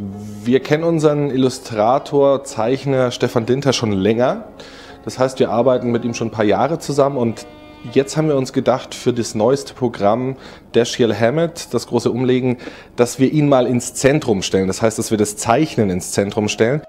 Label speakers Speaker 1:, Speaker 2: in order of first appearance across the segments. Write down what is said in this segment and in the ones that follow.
Speaker 1: Wir kennen unseren Illustrator, Zeichner Stefan Dinter schon länger. Das heißt, wir arbeiten mit ihm schon ein paar Jahre zusammen und jetzt haben wir uns gedacht, für das neueste Programm Dashiell Hammett, das große Umlegen, dass wir ihn mal ins Zentrum stellen. Das heißt, dass wir das Zeichnen ins Zentrum stellen.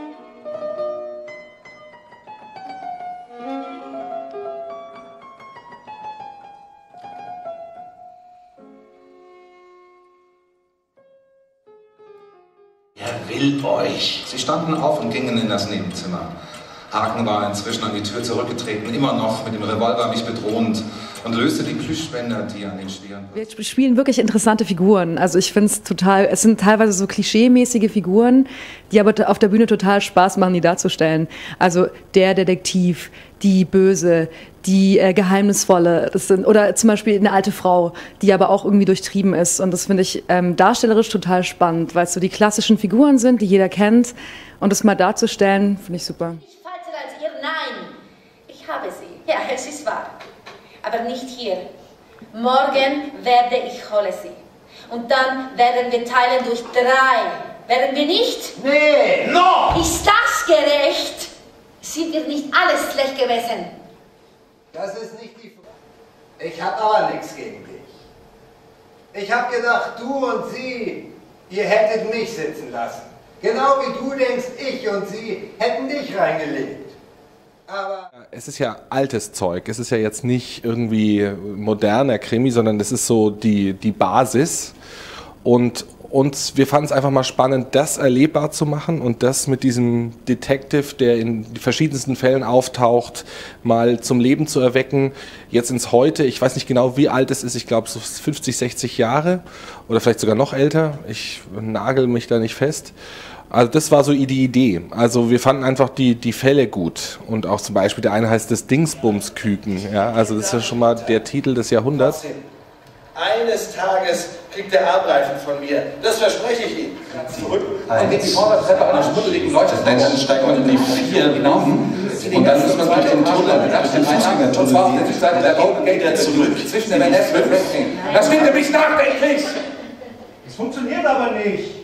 Speaker 2: Er will euch. Sie standen auf und gingen in das Nebenzimmer. Haken war inzwischen an die Tür zurückgetreten, immer noch mit dem Revolver mich bedrohend und löste die Plüschbänder, die an den Stirn.
Speaker 3: Wir spielen wirklich interessante Figuren. Also ich finde es total, es sind teilweise so klischeemäßige Figuren, die aber auf der Bühne total Spaß machen, die darzustellen. Also der Detektiv, die Böse, die Geheimnisvolle, das sind, oder zum Beispiel eine alte Frau, die aber auch irgendwie durchtrieben ist. Und das finde ich darstellerisch total spannend, weil es so die klassischen Figuren sind, die jeder kennt. Und das mal darzustellen, finde ich super.
Speaker 4: Nein, ich habe sie. Ja, es ist wahr. Aber nicht hier. Morgen werde ich hole sie. Und dann werden wir teilen durch 3. Werden wir nicht?
Speaker 2: Nee, no!
Speaker 4: Ist das gerecht? Sind wir nicht alles schlecht gewesen?
Speaker 5: Das ist nicht die Frage. Ich habe aber nichts gegen dich. Ich habe gedacht, du und sie, ihr hättet mich sitzen lassen. Genau wie du denkst, ich und sie hätten dich reingelegt. Aber
Speaker 1: es ist ja altes Zeug, es ist ja jetzt nicht irgendwie moderner Krimi, sondern es ist so die Basis und wir fanden es einfach mal spannend, das erlebbar zu machen und das mit diesem Detective, der in die verschiedensten Fällen auftaucht, mal zum Leben zu erwecken, jetzt ins Heute. Ich weiß nicht genau, wie alt es ist, ich glaube so 50, 60 Jahre oder vielleicht sogar noch älter, ich nagel mich da nicht fest. Also das war so die Idee. Also wir fanden einfach die Fälle gut. Und auch zum Beispiel der eine heißt das Dingsbumsküken. Ja, also das ist ja schon mal der Titel des Jahrhunderts.
Speaker 5: eines Tages kriegt der Armreifen von mir. Das verspreche ich Ihnen.
Speaker 6: Zurück. Dann geht die Vordertreppe an den schmuddeligen Leute. Dann steigt man in die 4 hinauf. Und dann muss man durch den Tunnel, durch den Fußgängertunnel. Und zwar auf der Südseite der Golden Gate wieder zurück. Zwischen der NS und Wrestling. Das wird nämlich nachdenklich.
Speaker 5: Das funktioniert aber nicht.